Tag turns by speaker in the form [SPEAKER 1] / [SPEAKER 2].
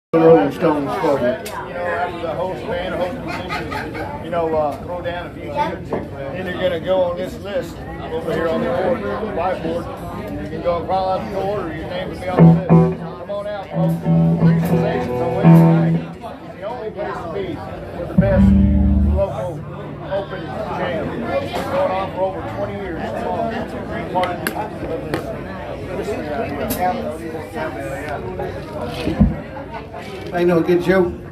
[SPEAKER 1] Rolling Stones for you.
[SPEAKER 2] After the host band, host musicians, throw down a few tunes, and you're going to go on this list over here on the board, whiteboard. You can go in chronological order, your name will be on the list. Come on out, folks. Presentations on Wednesday night. It's the only place to be for the best local open jam. It's been going on for over 20 years. Come on, be part of this history out here.
[SPEAKER 1] I know, good joke.